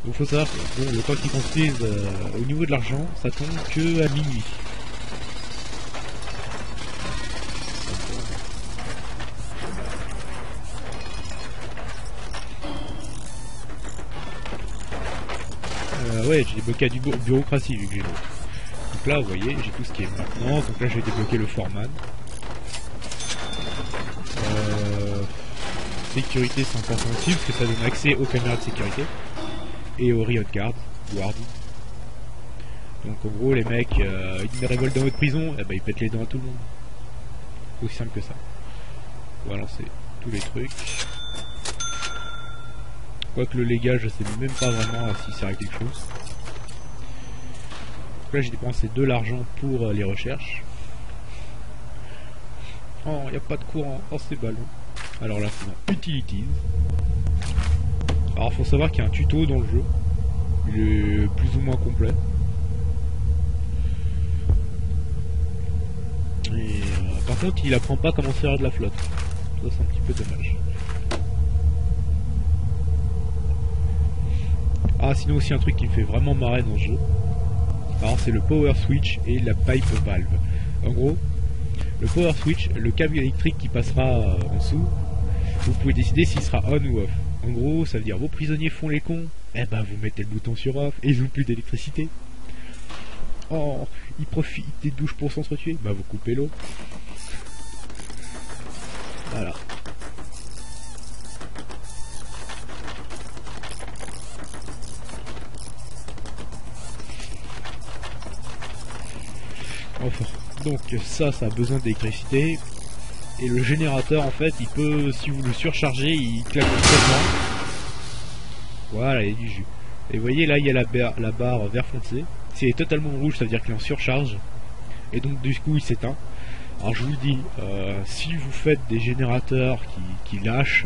Donc faut savoir que bon, le temps qu'ils construisent au niveau de l'argent, ça tombe que à minuit. Ouais, j'ai débloqué à du bureaucratie vu que j'ai l'eau. Donc là, vous voyez, j'ai tout ce qui est maintenant. Donc là, j'ai débloqué le foreman. Sécurité, c'est important aussi parce que ça donne accès aux caméras de sécurité et aux riot guard. Donc en gros, les mecs, ils révoltent dans votre prison, et bah, ils pètent les dents à tout le monde. Aussi simple que ça. Voilà, c'est tous les trucs. Quoique le légal, je sais même pas vraiment si ça sert à quelque chose. Donc là, j'ai dépensé de l'argent pour les recherches. Oh, il n'y a pas de courant. Oh, c'est ballon. Alors là, c'est dans Utilities. Alors, faut savoir qu'il y a un tuto dans le jeu. Il est plus ou moins complet. Et par contre, il apprend pas comment faire de la flotte. Ça, c'est un petit peu dommage. Ah, sinon aussi un truc qui me fait vraiment marrer dans ce jeu. Alors, c'est le power switch et la pipe valve. En gros, le power switch, le câble électrique qui passera en dessous, vous pouvez décider s'il sera on ou off. En gros, ça veut dire vos prisonniers font les cons, eh ben vous mettez le bouton sur off et ils n'ont plus d'électricité. Oh, ils profitent des douches pour s'entretuer, bah vous coupez l'eau. Voilà. Enfin, donc ça a besoin d'électricité. Et le générateur, en fait, il peut, si vous le surchargez, il claque complètement. Voilà, il y a du jus. Et vous voyez, là, il y a la barre vert foncé. Si elle est totalement rouge, ça veut dire qu'il est en surcharge. Et donc, du coup, il s'éteint. Alors, je vous le dis, si vous faites des générateurs qui lâchent,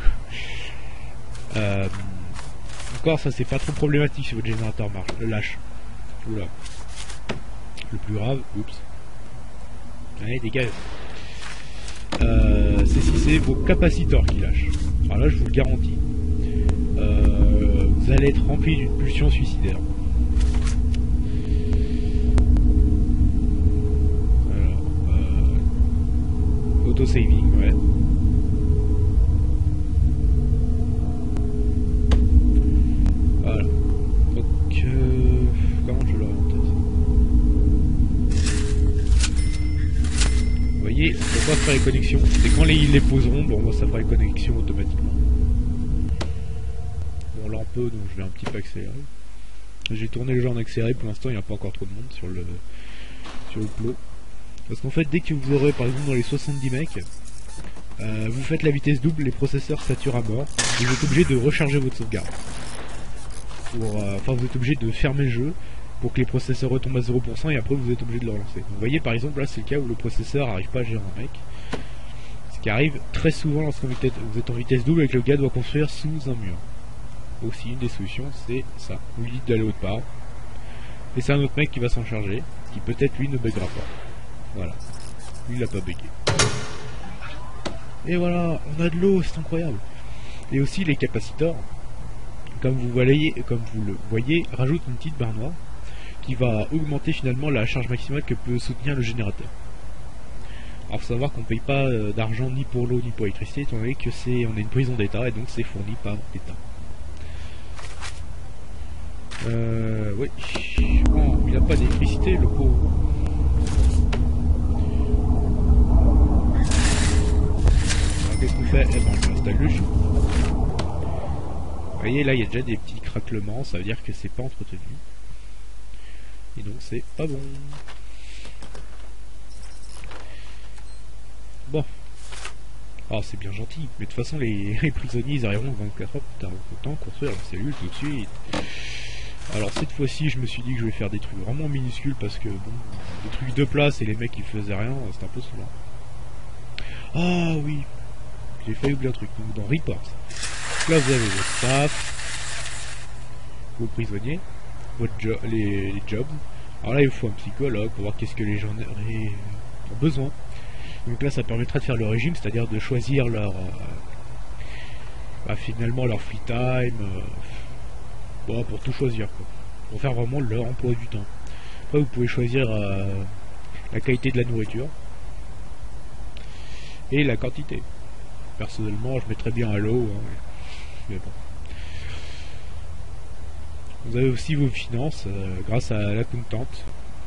encore, ça, c'est pas trop problématique si votre générateur lâche. Oula. Le plus grave, oups. Allez, dégage. C'est si c'est vos capaciteurs qui lâchent. Alors là, je vous le garantis. Vous allez être rempli d'une pulsion suicidaire. Alors, auto-saving, ouais. Voilà. Donc, comment je l'aurai en tête? Vous voyez, on peut pas faire les connexions. C'est quand ils les poseront, bon, moi ça fera les connexions automatiquement. Bon, là on peut, donc je vais un petit peu accélérer. J'ai tourné le jeu en accéléré, pour l'instant il n'y a pas encore trop de monde sur le plot. Parce qu'en fait, dès que vous aurez, par exemple dans les 70 mecs, vous faites la vitesse double, les processeurs saturent à mort, et vous êtes obligé de recharger votre sauvegarde. Enfin, vous êtes obligé de fermer le jeu pour que les processeurs retombent à 0% et après vous êtes obligé de le relancer. Donc, vous voyez par exemple là c'est le cas où le processeur n'arrive pas à gérer un mec. Ce qui arrive très souvent lorsque vous êtes en vitesse double et que le gars doit construire sous un mur. Aussi une des solutions c'est ça. Vous lui dites d'aller autre part. Et c'est un autre mec qui va s'en charger, qui peut-être lui ne buggera pas. Voilà. Lui il a pas bugué. Et voilà, on a de l'eau, c'est incroyable. Et aussi les capaciteurs, comme vous le voyez, rajoutent une petite barre noire qui va augmenter finalement la charge maximale que peut soutenir le générateur. Alors faut savoir qu'on ne paye pas d'argent ni pour l'eau ni pour l'électricité, étant donné que on est une prison d'état et donc c'est fourni par l'État. Oui. Oh, il n'a pas d'électricité le pauvre. Alors qu'est-ce qu'on fait? Eh ben on installe le chou. Vous voyez là il y a déjà des petits craquements, ça veut dire que c'est pas entretenu. Et donc c'est pas bon. Bon. Alors c'est bien gentil, mais de toute façon les prisonniers ils arriveront 24 heures plus tard. Autant construire leur cellule tout de suite. Alors cette fois-ci je me suis dit que je vais faire des trucs vraiment minuscules parce que bon, des trucs de place et les mecs ils faisaient rien, c'est un peu saoulant. Ah oui, j'ai failli oublier un truc. Donc dans Report, là vous avez votre staff, vos prisonniers, les jobs. Alors là il faut un psychologue pour voir qu'est-ce que les gens ont besoin. Donc là ça permettra de faire le régime, c'est-à-dire de choisir leur finalement leur free time, Bon, pour tout choisir, quoi. Pour faire vraiment leur emploi du temps. Après, vous pouvez choisir la qualité de la nourriture et la quantité. Personnellement, je mettrais bien à l'eau, hein, mais bon. Vous avez aussi vos finances grâce à la comptante.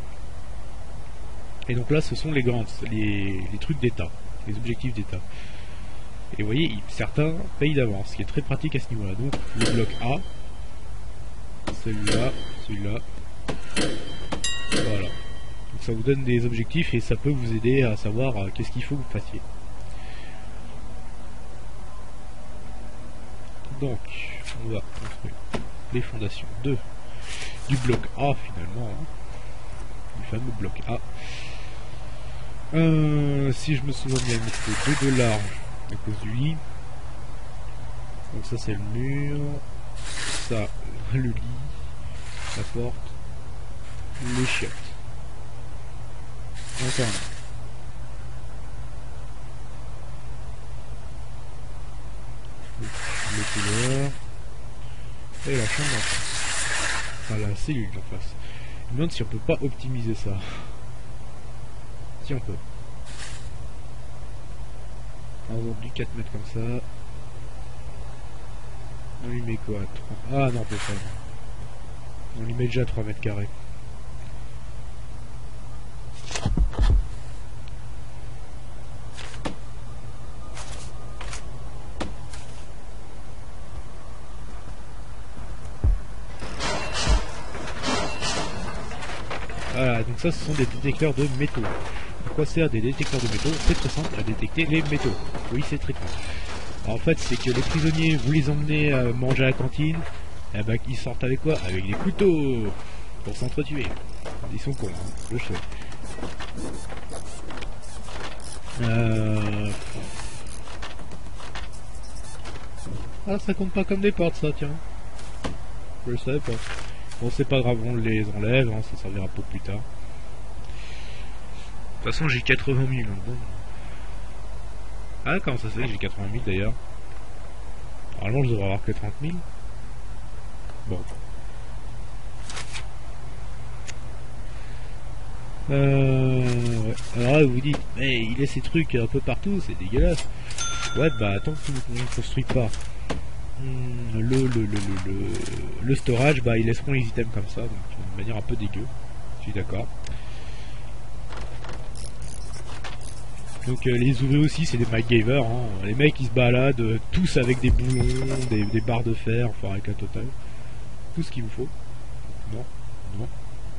Et donc là, ce sont les grandes, les trucs d'État, les objectifs d'État. Et vous voyez, certains payent d'avance, ce qui est très pratique à ce niveau-là. Donc le bloc A, celui-là, celui-là. Voilà. Donc ça vous donne des objectifs et ça peut vous aider à savoir qu'est-ce qu'il faut que vous fassiez. Donc, on va construire les fondations du bloc A finalement, hein, du fameux bloc A. Si je me souviens bien, il me faut 2 $ à cause du lit. Donc ça c'est le mur, ça le lit, la porte, les chiottes. Encore un. Le couloir et la chambre d'en face. Enfin la cellule d'en face. Je me demande si on peut pas optimiser ça. Si on peut. On va du 4 mètres comme ça. On lui met quoi, 3... Ah non, peut pas. On lui met déjà 3 mètres carrés. Voilà, donc ça ce sont des détecteurs de métaux. À quoi sert des détecteurs de métaux? C'est très simple, à détecter les métaux. Oui, c'est très simple. En fait, c'est que les prisonniers, vous les emmenez manger à la cantine, et ben, ils sortent avec quoi? Avec des couteaux pour s'entretuer. Ils sont cons, hein, je sais. Ah, ça compte pas comme des portes, ça, tiens. Je le savais pas. Bon, c'est pas grave, on les enlève, hein, ça servira pour plus tard. De toute façon, j'ai 80 000. Hein, bon. Ah, comment ça se fait que j'ai 80 000 d'ailleurs? Normalement, je devrais avoir que 30 000. Bon. Ouais. Alors là, vous dites, mais il laisse ces trucs un peu partout, c'est dégueulasse. Ouais, bah, tant que vous ne construisez pas le storage, bah, ils laisseront les items comme ça, donc de manière un peu dégueu. Je suis d'accord. Donc les ouvriers aussi, c'est des MacGyver, hein. Les mecs ils se baladent tous avec des boulons, des barres de fer, enfin avec un total. Tout ce qu'il vous faut. Non, non.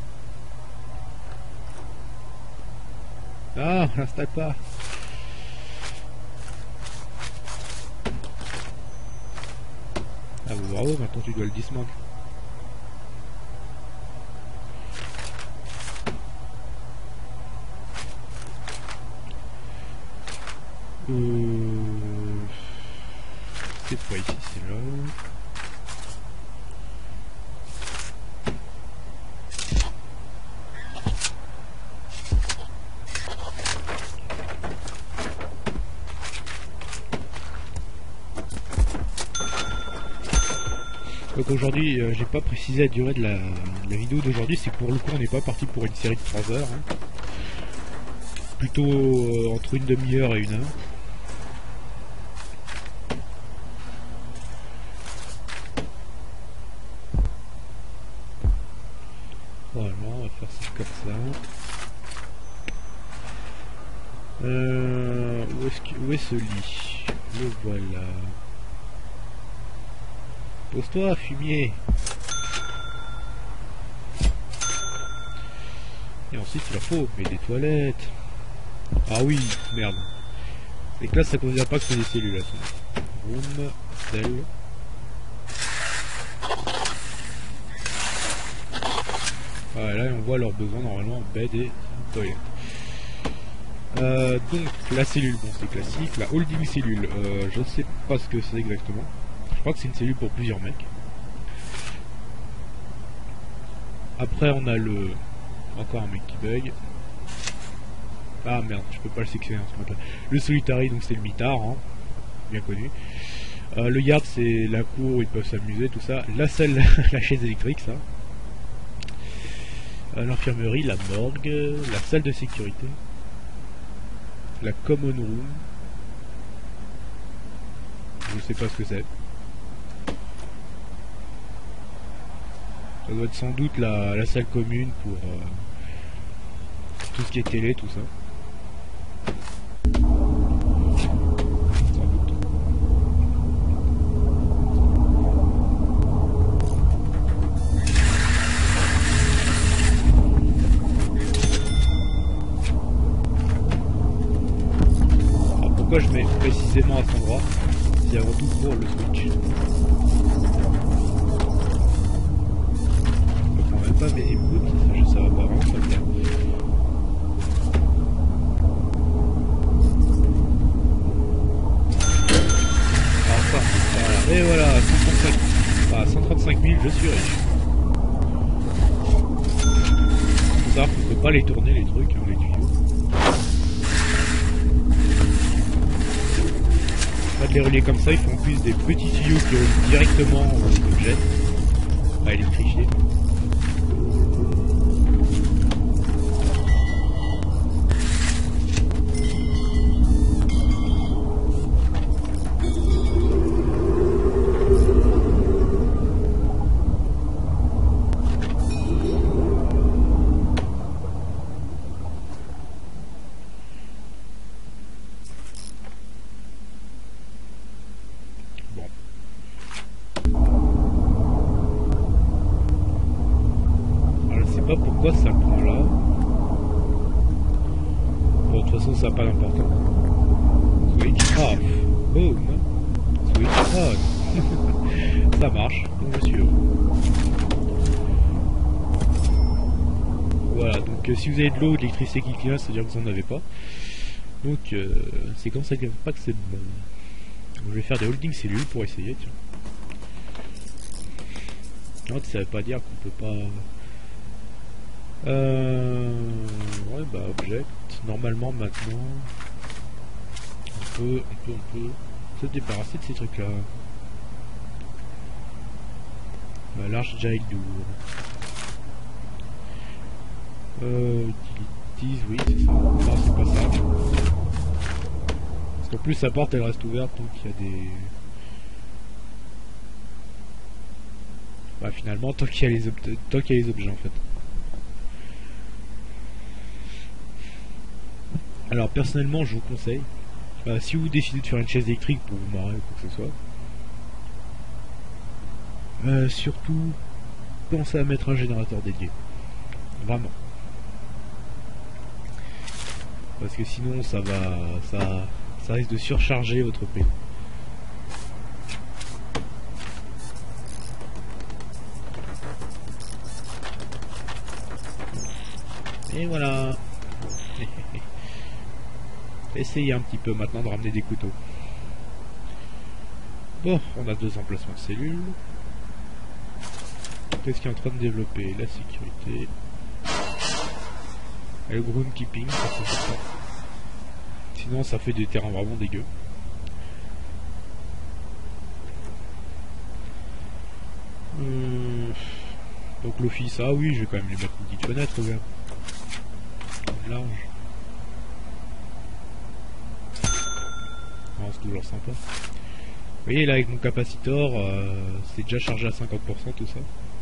Ah, on n'installe pas. Ah bah bravo, maintenant tu dois le dismantle. C'est pas ici, c'est là. Donc aujourd'hui, j'ai pas précisé la durée de la vidéo d'aujourd'hui, c'est que pour le coup on n'est pas parti pour une série de 3 heures. Hein. Plutôt entre une demi-heure et 1 heure. Voilà, on va faire ça comme ça. Où est ce lit? Le voilà. Pose-toi, fumier. Et ensuite il leur faut mais des toilettes. Ah oui, merde. Les classes ça considère pas que c'est des cellules là. Room, cell. Voilà, là on voit leurs besoins normalement, bed et toilette. Donc la cellule, bon c'est classique. La holding cellule, je sais pas ce que c'est exactement. Je crois que c'est une cellule pour plusieurs mecs. Après on a le... Encore un mec qui bug. Ah merde, je peux pas le sélectionner en ce mode là. Le solitary, donc c'est le mitard, hein, bien connu. Le yard c'est la cour où ils peuvent s'amuser, tout ça. La salle, la chaise électrique, ça. L'infirmerie, la morgue, la salle de sécurité, la common room. Je sais pas ce que c'est. Ça doit être sans doute la salle commune pour tout ce qui est télé, tout ça. Sans doute. Alors pourquoi je mets précisément à cet endroit? C'est avant tout pour le switch. Pas mes inputs, ça va pas vraiment pas bien. Enfin, voilà. Et voilà, 135 000, je suis riche. Faut savoir qu'on peut pas les tourner les trucs, hein, les tuyaux. Pas de les relier comme ça, ils font en plus des petits tuyaux qui relient directement aux objets à électrifier. Pas pourquoi ça le prend là. Bon, de toute façon, ça n'a pas d'importance. Switch off. Boom. Switch on. Ça marche. Donc, je suis heureux. Voilà, donc si vous avez de l'eau ou de l'électricité qui clignote, c'est-à-dire que vous n'en avez pas. Donc, c'est comme ça qu'il ne faut pas que c'est bon. Donc, je vais faire des holding cellules pour essayer. Tiens. Non, ça veut pas dire qu'on peut pas. Ouais, bah object. Normalement maintenant on peut se débarrasser de ces trucs là. Bah, large jail lourd. Utilities, oui c'est ça. Non c'est pas ça. Parce qu'en plus sa porte elle reste ouverte donc il y a des. Bah finalement tant qu'il y a les objets en fait. Alors personnellement je vous conseille, si vous décidez de faire une chaise électrique pour vous marrer ou quoi que ce soit, surtout pensez à mettre un générateur dédié. Vraiment. Parce que sinon ça risque de surcharger votre prise. Et voilà. Essayez un petit peu maintenant de ramener des couteaux. Bon, on a 2 emplacements de cellules. Qu'est-ce qui est en train de développer? La sécurité. Et le groundkeeping, ça fait ça. Sinon ça fait des terrains vraiment dégueux. Donc l'office, ah oui, je vais quand même lui mettre une petite fenêtre, regarde. Large. C'est toujours sympa. Vous voyez là avec mon capacitor, c'est déjà chargé à 50% tout ça.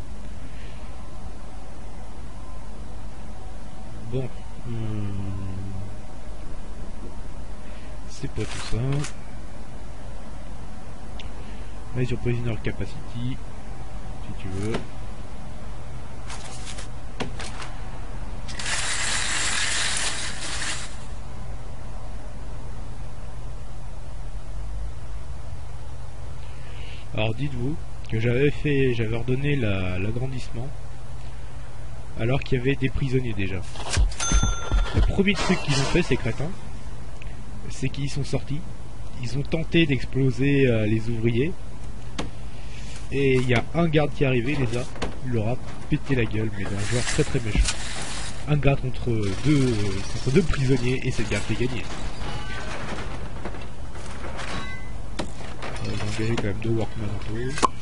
Bon, c'est pas tout ça. Là sur prisoner capacity, si tu veux. Alors dites-vous que j'avais ordonné l'agrandissement alors qu'il y avait des prisonniers déjà. Le premier truc qu'ils ont fait ces crétins, c'est qu'ils sont sortis, ils ont tenté d'exploser les ouvriers et il y a un garde qui est arrivé, il leur a pété la gueule, mais d'un genre très très méchant. Un garde contre deux prisonniers et c'est le garde qui a gagné. engager quand même 2 workmen en tout.